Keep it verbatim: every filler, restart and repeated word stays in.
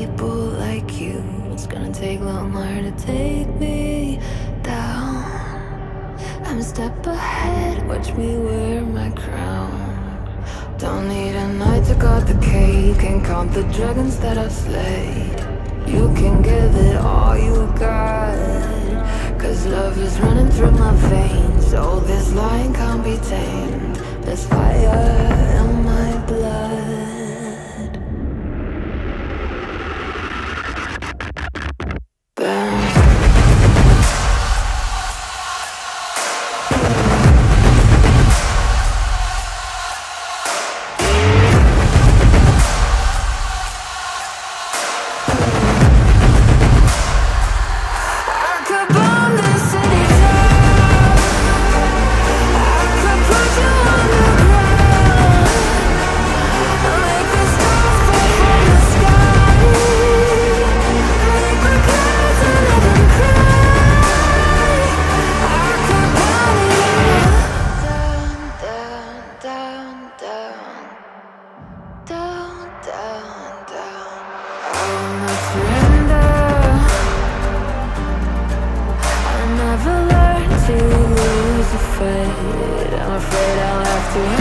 people like you. It's gonna take longer to take me down. I'm a step ahead, watch me wear my crown. Don't need a night to cut the cake, can count the dragons that I've slayed. You can give it all you got, cause love is running through my veins. Oh, this lion can't be tamed. There's fire in my blood. Burn. I'm afraid I'll have to